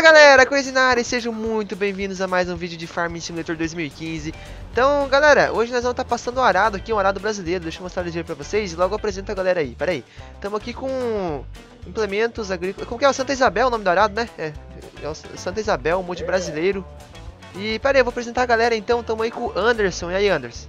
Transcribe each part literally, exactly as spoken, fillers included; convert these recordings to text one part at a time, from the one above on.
Galera, Crazy na área, sejam muito bem-vindos a mais um vídeo de Farming Simulator dois mil e quinze. Então, galera, hoje nós vamos estar passando o arado aqui, um arado brasileiro. Deixa eu mostrar ligeiro pra vocês e logo apresento a galera aí. Pera aí, estamos aqui com implementos agrícolas. Como que é? O Santa Isabel, o nome do arado, né? É, é o Santa Isabel, um monte brasileiro. E pera aí, eu vou apresentar a galera então. Estamos aí com o Anderson. E aí, Anderson?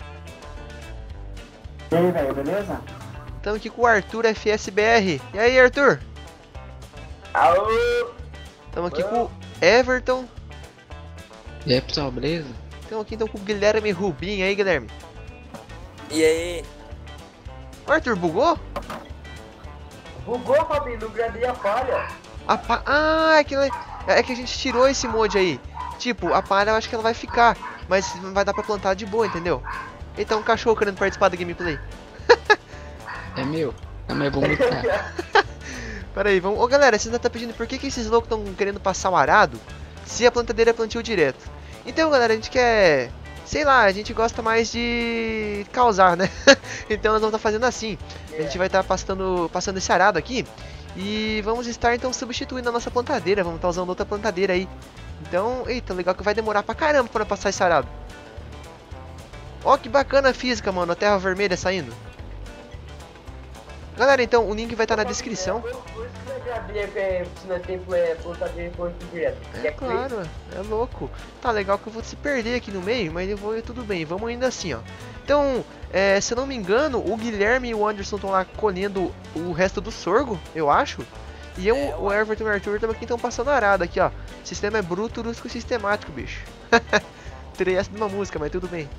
E aí, velho, beleza? Estamos aqui com o Arthur F S B R. E aí, Arthur? Alô! Estamos aqui com o Everton. E aí, pessoal, beleza? Estamos aqui então com o Guilherme Rubim. E aí, Guilherme? E aí? O Arthur bugou? Bugou, Fabinho, não gradei a palha. A pa... Ah, é que, é que a gente tirou esse mod aí. Tipo, a palha eu acho que ela vai ficar, mas vai dar pra plantar de boa, entendeu? Então um cachorro querendo participar da gameplay. É meu. É mais vomitar. Pera aí, vamos... Ô galera, vocês ainda estão pedindo por que, que esses loucos estão querendo passar o arado se a plantadeira é plantio direto. Então galera, a gente quer... Sei lá, a gente gosta mais de causar, né? Então nós vamos estar fazendo assim. A gente vai estar passando, passando esse arado aqui. E vamos estar então substituindo a nossa plantadeira. Vamos estar usando outra plantadeira aí. Então, eita, legal que vai demorar pra caramba para passar esse arado. Ó, que bacana a física, mano, a terra vermelha saindo. Galera, então, o link vai estar na descrição. Por isso que eu gradei, se não tem plantadeira e plantio direto. É claro, é louco. Tá legal que eu vou se perder aqui no meio, mas eu vou tudo bem, vamos ainda assim, ó. Então, é, se eu não me engano, o Guilherme e o Anderson estão lá colhendo o resto do sorgo, eu acho. E eu, o Everton e o Arthur também estão passando arado aqui, ó. O sistema é bruto, rústico e sistemático, bicho. Tirei essa de uma música, mas tudo bem.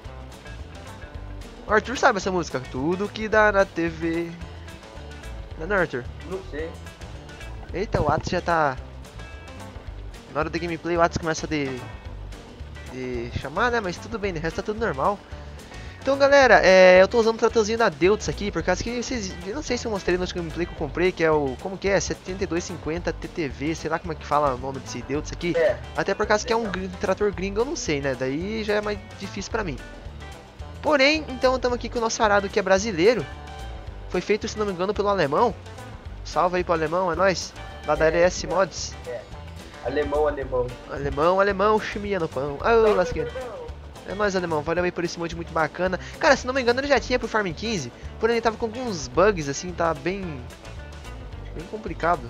O Arthur sabe essa música? Tudo que dá na T V. Não é, não, Arthur? Não sei. Eita, o Atos já tá... Na hora da gameplay o Atos começa a de... de chamar, né? Mas tudo bem, o resto tá tudo normal. Então galera, é... eu tô usando o tratorzinho da Deutz aqui, por causa que vocês... Eu não sei se eu mostrei no gameplay que eu comprei, que é o... Como que é? setenta e dois cinquenta T T V, sei lá como é que fala o nome desse Deutz aqui. É. Até por causa que é um gr- trator gringo, eu não sei, né? Daí já é mais difícil pra mim. Porém, então estamos aqui com o nosso arado que é brasileiro. Foi feito, se não me engano, pelo alemão. Salve aí pro alemão, é nóis. Lá da L S Mods. É. Alemão, alemão. Alemão, alemão, chimia no pão. Ah, ô, lasqueira. É nóis, alemão. Valeu aí por esse mod muito bacana. Cara, se não me engano, ele já tinha pro Farming quinze. Porém, ele tava com alguns bugs, assim, tá bem... Bem complicado.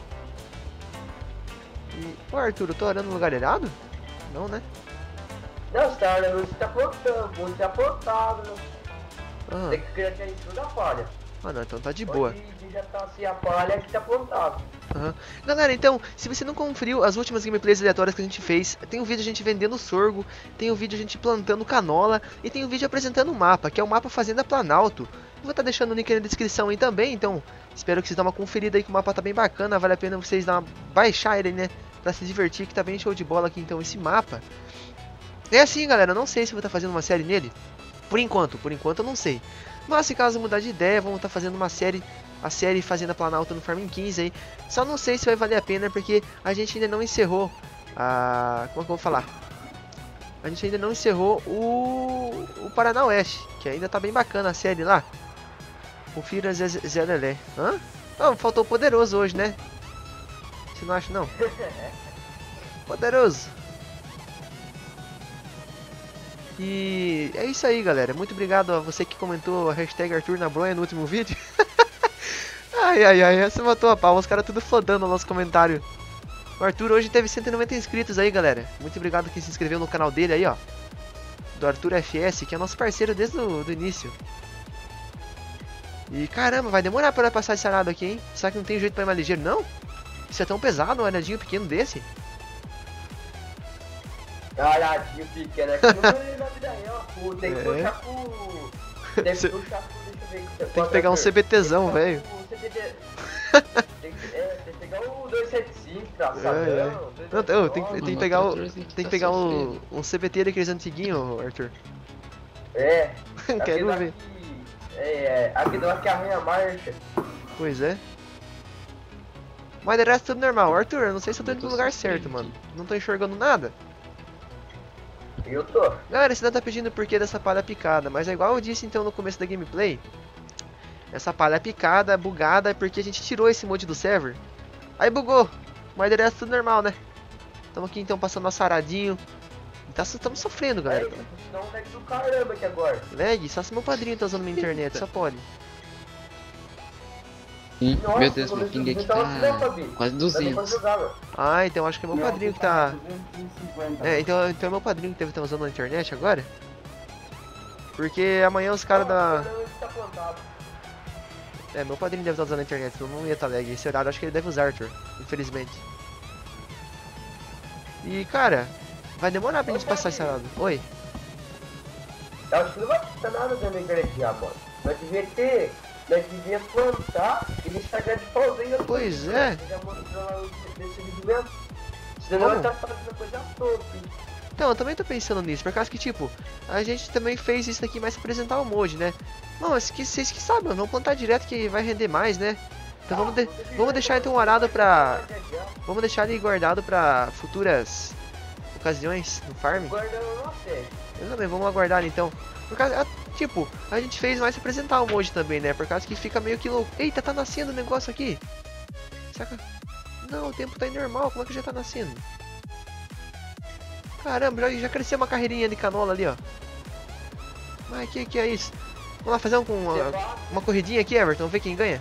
E... Ô, Arthur, eu tô orando no lugar errado? Não, né? Não, você tá olhando, você tá plantando, você tá plantado, né? Ah, Tem que criar aqui em cima da palha. ah não, então tá de boa. Hoje já tá assim a palha que tá plantado. Uhum. Galera, então, se você não conferiu as últimas gameplays aleatórias que a gente fez, tem um vídeo a gente vendendo sorgo, tem um vídeo a gente plantando canola e tem um vídeo apresentando o mapa, que é o mapa Fazenda Planalto. Eu vou estar deixando o link aí na descrição aí também, então espero que vocês dêem uma conferida aí, que o mapa tá bem bacana, vale a pena vocês dar uma... baixar ele, né, pra se divertir, que tá bem show de bola aqui então esse mapa. É assim, galera, eu não sei se vou estar fazendo uma série nele, por enquanto, por enquanto eu não sei. Mas se caso mudar de ideia, vamos estar fazendo uma série, a série Fazenda Planalto no Farming quinze aí. Só não sei se vai valer a pena, porque a gente ainda não encerrou a... como é que eu vou falar? A gente ainda não encerrou o, o Paraná Oeste, que ainda tá bem bacana a série lá. Confira Zé Zé Lelé. Hã? Não, faltou o Poderoso hoje, né? Você não acha, não? Poderoso. E é isso aí, galera. Muito obrigado a você que comentou a hashtag Arthur na bronha no último vídeo. Ai, ai, ai, essa matou a pau. Os caras tudo flodando no nosso comentário. O Arthur hoje teve cento e noventa inscritos aí, galera. Muito obrigado quem se inscreveu no canal dele aí, ó. Do Arthur F S, que é nosso parceiro desde o do início. E caramba, vai demorar pra passar esse arado aqui, hein? Será que não tem jeito pra ir mais ligeiro, não? Isso é tão pesado, um aradinho pequeno desse? Aradinho pequeno, é que não é na vida real, pô. Tem que É. puxar pro... Tem que puxar pro... Deixa eu ver que você Tem que pegar um C B Tzão, velho. Tem que, é, tem que pegar o duzentos e setenta e cinco, pra É, saber. é. Não, eu tenho que- tem que pegar o... Mano, Tem que pegar um, um C B T daqueles antiguinhos, Arthur. É. Quero aquele lá ver. que- É, é, aquele lá que arranha a marcha. Pois é. Mas de resto tudo normal. Arthur, eu não sei se eu tô indo no lugar certo, mano. Não tô enxergando nada. Eu tô. Galera, você ainda tá pedindo o porquê dessa palha picada, mas é igual eu disse então no começo da gameplay. Essa palha picada, bugada, é porque a gente tirou esse mod do server. Aí bugou. Mas de resto tudo normal, né? Estamos aqui então passando nosso aradinho. Tá, estamos sofrendo, galera. Aí, dá um lag do caramba aqui agora. Lag? Só se meu padrinho tá usando minha internet, só pode. Sim, Nossa, meu Deus, eu meu vou ping ver- aqui então assim, né, tá Fabi? quase Dá pra duzentos. jogar, mano. Ah, então acho que é meu padrinho que tá... duzentos e cinquenta. É, então, então é meu padrinho que deve estar usando a internet agora. Porque amanhã os caras da... Não, ele tá plantado. É, meu padrinho deve estar usando a internet, senão não ia estar lag. Esse horário acho que ele deve usar, Arthur, infelizmente. E, cara, vai demorar pra gente passar esse horário. Oi? Eu acho que não vai custar nada da internet já, mano. Nós devia ter... Nós devia plantar e deixar de pauzinho. Pois é. Já mostrou lá nesse vídeo mesmo. Senão Como? ele tá fazendo coisa toda. Então, eu também tô pensando nisso, por causa que, tipo, a gente também fez isso daqui mais pra apresentar o mod, né? Não, mas que, vocês que sabem, vamos plantar direto que vai render mais, né? Então vamos, de, vamos deixar então um arado pra... Vamos deixar ele guardado pra futuras ocasiões no farm. Guardando não sei. Eu também, vamos aguardar então. Por causa, tipo, a gente fez mais pra apresentar o mod também, né? Por causa que fica meio que louco. Eita, tá nascendo o negócio aqui. Saca? Não, o tempo tá normal, como é que já tá nascendo? Caramba, já, já cresceu uma carreirinha de canola ali, ó. Mas que que é isso? Vamos lá fazer um, uma, uma corridinha aqui, Everton, vamos ver quem ganha.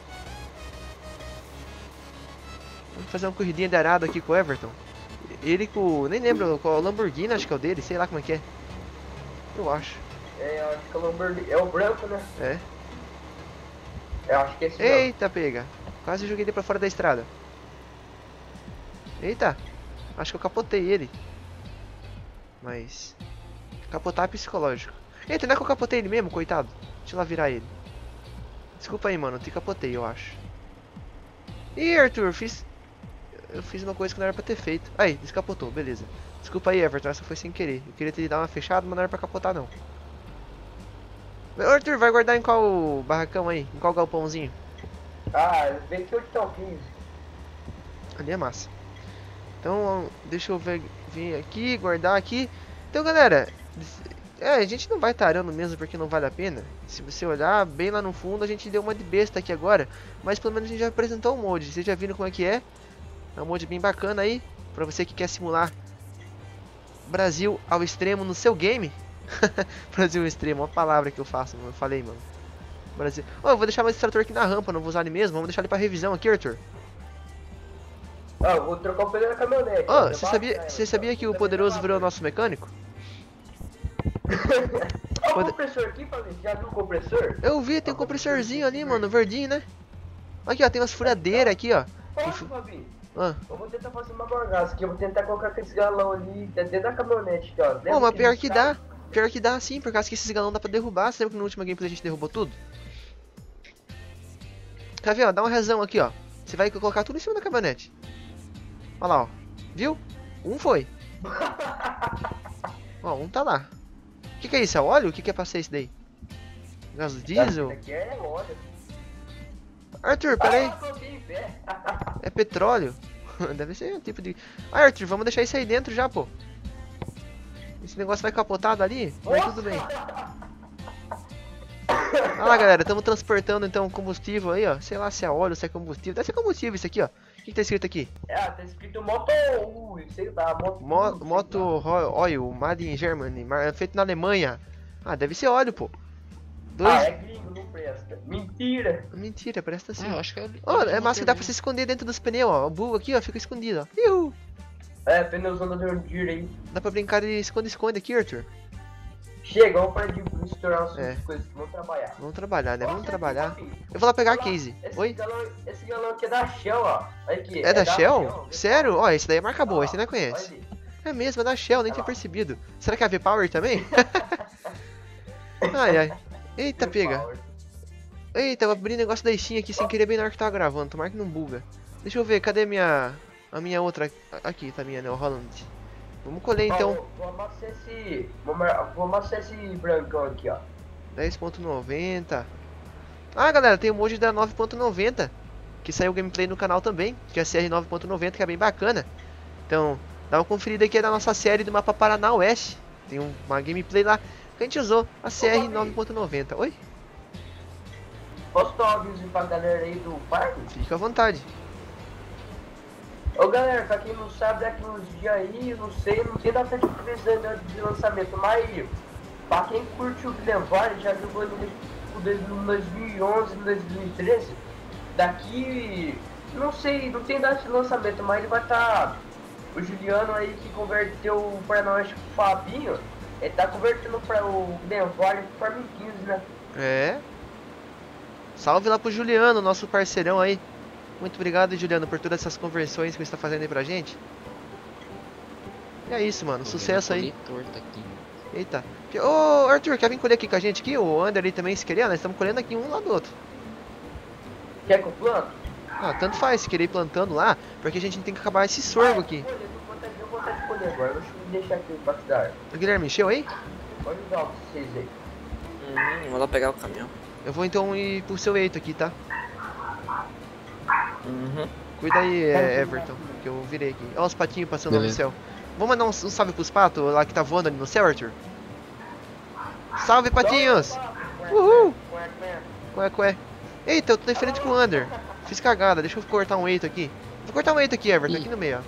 Vamos fazer uma corridinha de arado aqui com o Everton. Ele com... nem lembro qual, o Lamborghini acho que é o dele, sei lá como é que é. Eu acho. É, eu acho que é o Lamborghini. É o branco, né? É. Eu acho que é esse mesmo. Eita, pega. Quase joguei ele pra fora da estrada. Eita. Acho que eu capotei ele. Mas... capotar é psicológico. Eita, não é que eu capotei ele mesmo, coitado? Deixa eu lá virar ele. Desculpa aí, mano. Eu te capotei, eu acho. Ih, Arthur, fiz... eu fiz uma coisa que não era pra ter feito. Aí, descapotou, beleza. Desculpa aí, Everton, essa foi sem querer. Eu queria te dar uma fechada, mas não era pra capotar, não. Ô, Arthur, vai guardar em qual barracão aí? Em qual galpãozinho? Ah, vem que hoje tá o quinze. Ali é massa. Então, deixa eu ver, vir aqui, guardar aqui. Então, galera, é, a gente não vai estar arando mesmo porque não vale a pena. Se você olhar bem lá no fundo, a gente deu uma de besta aqui agora. Mas pelo menos a gente já apresentou o mod. Vocês já viram como é que é? É um mod bem bacana aí, pra você que quer simular Brasil ao extremo no seu game. Brasil ao extremo, uma palavra que eu faço, eu falei, mano. Brasil. Oh, eu vou deixar mais esse trator aqui na rampa, não vou usar ele mesmo. Vamos deixar ele pra revisão aqui, Arthur. Ah, eu vou trocar o pneu da caminhonete. Oh, você sabia, você sabia que o Poderoso virou nosso mecânico? Olha o Pode- compressor aqui, Fabinho. Já viu o compressor? Eu vi, tem um compressorzinho ali, mano, verdinho, né? Aqui, ó, tem umas furadeiras aqui, ó. Posso, Fabinho? Ah. Eu vou tentar fazer uma bagaça aqui. Eu vou tentar colocar aqueles galão ali dentro da caminhonete, ó. Pô, mas pior que dá. Pior que dá sim, por causa que esses galão dá pra derrubar. Você lembra que no último gameplay a gente derrubou tudo? Quer ver, ó? Dá uma razão aqui, ó. Você vai colocar tudo em cima da caminhonete. Olha lá, ó. Viu? Um foi. Ó, um tá lá. O que que é isso? É óleo? O que que é pra ser isso daí? Gás diesel? Aqui é óleo. Arthur, pera aí. Ah, eu coloquei em pé. É petróleo? Deve ser um tipo de... Ah, Arthur, vamos deixar isso aí dentro já, pô. Esse negócio vai capotado ali? Mas tudo bem. Olha lá, galera, estamos transportando então combustível aí, ó. Sei lá se é óleo, se é combustível. Deve ser combustível isso aqui, ó. O que, que tá escrito aqui? É, tá escrito moto, uh, sei lá, moto. Mo sei moto lá. Oil, made in Germany, mar- feito na Alemanha. Ah, deve ser óleo, pô. Ah, Dois... é gringo, não presta. Mentira. Mentira, presta sim. Ah, eu acho que eu... Ó, é massa que dá pra se esconder dentro dos pneus, ó. O burro aqui, ó, fica escondido, ó. Iu! É, pneuzão da John aí. Dá pra brincar de esconde-esconde aqui, Arthur. Chega, vamos parar de misturar as É. coisas, vamos trabalhar. Vamos trabalhar, né? Vamos Nossa, trabalhar. aqui, Fabinho. Eu vou lá pegar a Olha lá, case. Esse Oi? Galão, esse galão aqui é da Shell, ó. Olha aqui. É da Shell? Shell. Sério? Ó, esse daí é marca boa, Ó, esse você não olha conhece. ali. É mesmo, é da Shell, nem Olha tinha lá. percebido. Será que é a V-Power também? Ai, ai. Eita, pega. Power. Eita, eu abri o negócio da Steam aqui sem querer bem na hora que tava gravando. Tomara que não buga. Deixa eu ver, cadê minha... a minha outra... Aqui, tá minha, né? O Holland. Vamos colher então. Ó, vou amassar esse. Vou amar- vou amassar esse brancão aqui, ó. dez ponto noventa. Ah, galera, tem o mod da nove ponto noventa. Que saiu gameplay no canal também. Que é a C R nove ponto noventa, que é bem bacana. Então, dá uma conferida aqui da nossa série do mapa Paraná Oeste. Tem um- uma gameplay lá que a gente usou. A C R nove ponto noventa. Oi? Posso dar um aviso pra galera aí do parque? Fica à vontade. Ô galera, pra quem não sabe, daqui uns dias aí, não sei, não tem data de previsão de lançamento, mas pra quem curte o Guilherme Vale, já jogou no dois mil e onze, no dois mil e treze, daqui, não sei, não tem data de lançamento, mas ele vai estar, tá, o Juliano aí que converteu pra nós, o Fabinho, ele tá convertendo para o Guilherme Vale pro Farming quinze, né? É. Salve lá pro Juliano, nosso parceirão aí. Muito obrigado, Juliano, por todas essas conversões que você está fazendo aí pra gente. E é isso, mano. Sucesso aí. Aqui. Eita. Ô, Arthur, quer vir colher aqui com a gente aqui? O Ander ali também, se querer. Nós estamos colhendo aqui um lado do outro. Quer que eu planto? Ah, tanto faz, se querer ir plantando lá, porque a gente tem que acabar esse sorgo aqui. Eu vou vontade de colher agora. Deixa eu deixar aqui pra cidade. O Guilherme, encheu aí? Pode usar o vocês aí. Uhum, vou lá pegar o caminhão. Eu vou então ir pro seu eito aqui, tá? Uhum. Cuida aí, é, Everton, que eu virei aqui. Olha os patinhos passando lá no Beleza. céu. Vamos mandar um, um salve pros patos lá que tá voando ali no céu, Arthur? Salve, patinhos! Uhul! Qual qual é? Eita, eu tô diferente com o Ander. Fiz cagada, deixa eu cortar um eito aqui. Vou cortar um eito aqui, Everton, Ih. aqui no meio, ó.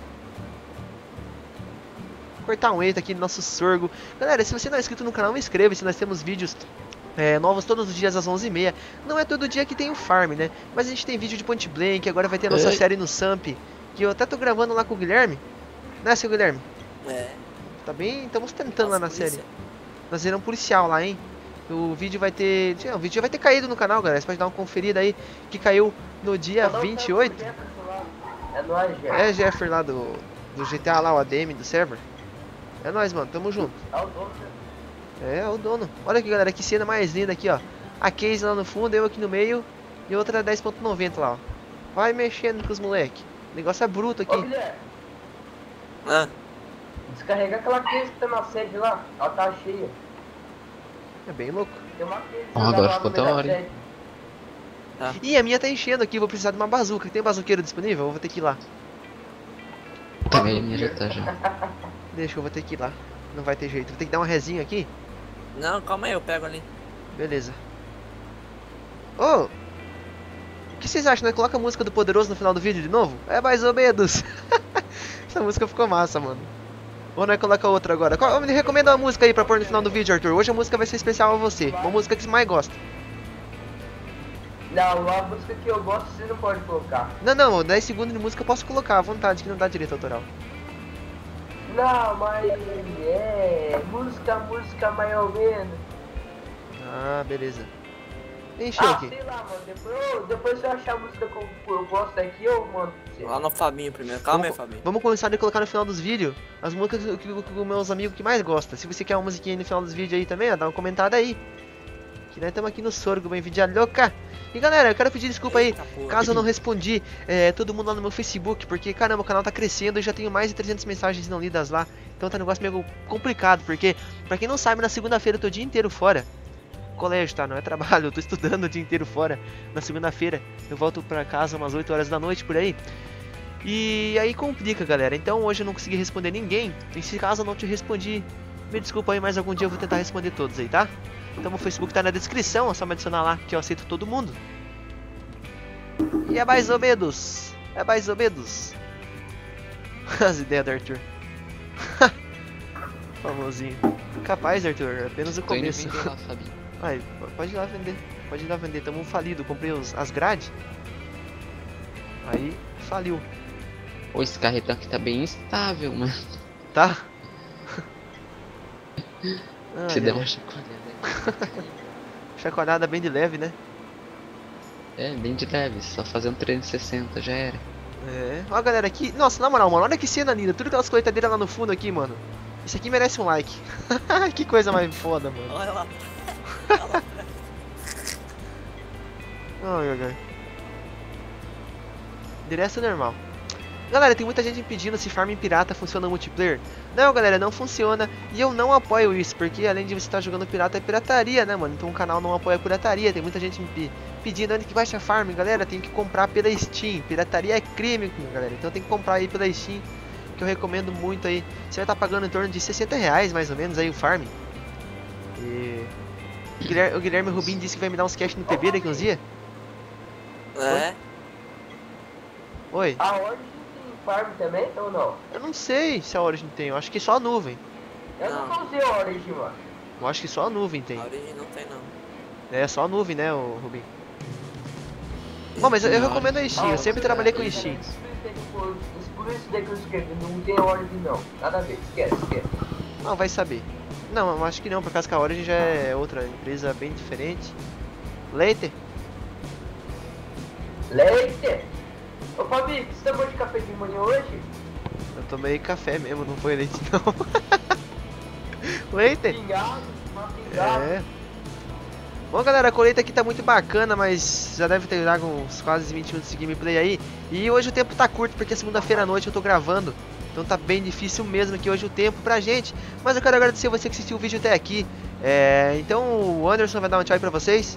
Vou cortar um eito aqui no nosso sorgo. Galera, se você não é inscrito no canal, inscreva-se, nós temos vídeos É, novos todos os dias às onze e meia. Não é todo dia que tem o farm, né? Mas a gente tem vídeo de Point Blank. Agora vai ter a nossa Ei. série no Samp, que eu até tô gravando lá com o Guilherme. Né, seu Guilherme? É. Tá bem? Estamos tentando lá na polícia. série. Nós viramos policial lá, hein? O vídeo vai ter... O vídeo já vai ter caído no canal, galera. Você pode dar uma conferida aí. Que caiu no dia vinte e oito. É nóis, Jeff. É, Jeffer lá do, do G T A lá, o A D M do server. É nóis, mano. Tamo junto. É o dono, né? É, o dono. Olha aqui, galera, que cena mais linda aqui, ó. A Case lá no fundo, eu aqui no meio e outra dez ponto noventa lá, ó. Vai mexendo com os moleque. O negócio é bruto Ô, aqui. Guilherme, Ah, descarrega aquela case que tá na sede lá. Ela tá cheia. É bem louco. Tem uma case Ó, lá agora lá ficou no meio da da hora, hein? sede. Ih, a minha tá enchendo aqui, vou precisar de uma bazuca. Tem bazuqueiro disponível? Eu vou ter que ir lá. Também a minha já tá já. Deixa, eu vou ter que ir lá. Não vai ter jeito. Vou ter que dar uma resinha aqui. não, calma aí, eu pego ali. Beleza. Ô! O que vocês acham, né? Coloca a música do Poderoso no final do vídeo de novo? É mais ou menos. Essa música ficou massa, mano. Ou nós coloca outra agora? Qual, me recomenda uma música aí pra pôr no final do vídeo, Arthur. Hoje a música vai ser especial a você. Uma música que você mais gosta. Não, a música que eu gosto você não pode colocar. Não, não, dez segundos de música eu posso colocar à vontade, que não dá direito autoral. Não, mas é música, música mais ou menos. Ah, beleza. Encheu Ah, aqui. sei lá, mano. Depois, eu- depois se eu achar a música que eu, eu gosto aqui, eu mando pra você. Lá no Fabinho primeiro. Calma aí, Vamos, Fabinho. vamos começar a colocar no final dos vídeos as músicas que, que, que os meus amigos que mais gostam. Se você quer uma musiquinha aí no final dos vídeos aí também, ó, dá uma comentada aí. Que nós estamos aqui no Sorgo, bem vídeo louca. E galera, eu quero pedir desculpa aí, Eita, porra. caso eu não respondi é, todo mundo lá no meu Facebook, porque caramba, o canal tá crescendo e já tenho mais de trezentas mensagens não lidas lá. Então tá um negócio meio complicado, porque, pra quem não sabe, na segunda-feira eu tô o dia inteiro fora. Colégio, tá? Não é trabalho, eu tô estudando o dia inteiro fora. Na segunda-feira eu volto pra casa umas oito horas da noite, por aí. E aí complica, galera. Então hoje eu não consegui responder ninguém. E se caso eu não te respondi, me desculpa aí, mas algum dia eu vou tentar responder todos aí, tá? Então o Facebook tá na descrição, é só me adicionar lá que eu aceito todo mundo. E é mais ou menos. É mais ou menos. As ideias do Arthur. Famosinho. Capaz, Arthur, apenas o Tô indo começo. vender lá, Fabinho. Ai, pode ir lá vender. Pode ir lá vender. Tamo falido. Comprei os, as grades. Aí faliu. Ô, esse carretão aqui tá bem instável, mano. Tá? Ah, Se é. der uma chacoalhada. Chacoalhada bem de leve, né? É, bem de leve, só fazer um trezentos e sessenta já era. É. Ó, galera, aqui. Nossa, na moral, mano, olha que cena linda. Tudo aquelas colheitadeiras lá no fundo aqui, mano. Isso aqui merece um like. Que coisa mais foda, mano. Olha lá. Ai, ai, ai. Direto normal. Galera, tem muita gente me pedindo se farm pirata funciona no multiplayer. Não, galera, não funciona. E eu não apoio isso, porque além de você estar jogando pirata, é pirataria, né, mano? Então o canal não apoia a pirataria. Tem muita gente me pe- pedindo onde que baixa farm. Galera, tem que comprar pela Steam. Pirataria é crime, galera. Então tem que comprar aí pela Steam, que eu recomendo muito aí. Você vai estar pagando em torno de sessenta reais, mais ou menos, aí o farm. E... O Guilherme, o Guilherme Rubin disse que vai me dar uns cash no P B daqui uns dias. É. Oi. A Origin tem farm também ou não? Eu não sei se a Origin tem, eu acho que só a nuvem. Eu Não. nunca usei a Origin, mano. Eu acho que só a nuvem tem. A origem não tem, não. É, só a nuvem, né, o Rubinho? Bom, mas eu, eu recomendo a Steam, eu sempre trabalhei com Steam. Por isso daí que eu escrevi, não tem Origin não. Nada a ver, esquece, esquece. Não, vai saber. Não, eu acho que não, por causa que a Origin já é outra empresa bem diferente. Leite? Leite! Ô Fabi, você tomou de café de manhã hoje? Eu tomei café mesmo, não foi leite não. Leite? Pingado, uma pingada. É. Bom, galera, a colheita aqui tá muito bacana, mas já deve ter já uns quase vinte minutos de gameplay aí. E hoje o tempo tá curto, porque é segunda-feira à noite eu tô gravando. Então tá bem difícil mesmo aqui hoje o tempo pra gente. Mas eu quero agradecer você que assistiu o vídeo até aqui. É, então o Anderson vai dar um tchau aí pra vocês.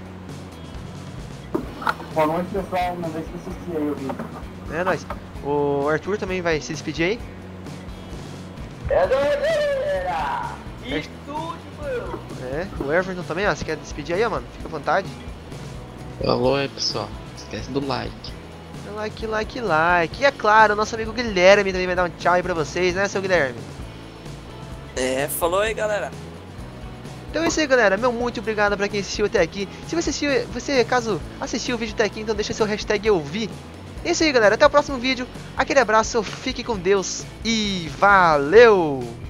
Boa noite, pessoal. Uma vez que assisti aí o vídeo. É nóis. O Arthur também vai se despedir aí. É doideira! Estúdio! É, o Everton também, ó. Você quer despedir aí, ó, mano? Fica à vontade. Falou aí, pessoal. Não esquece do like. Like, like, like. E é claro, o nosso amigo Guilherme também vai dar um tchau aí pra vocês, né, seu Guilherme? É, falou aí, galera. Então é isso aí, galera. Meu muito obrigado pra quem assistiu até aqui. Se você assistiu, você, caso assistiu o vídeo até aqui, então deixa seu hashtag eu vi. É isso aí, galera. Até o próximo vídeo. Aquele abraço, fique com Deus e valeu!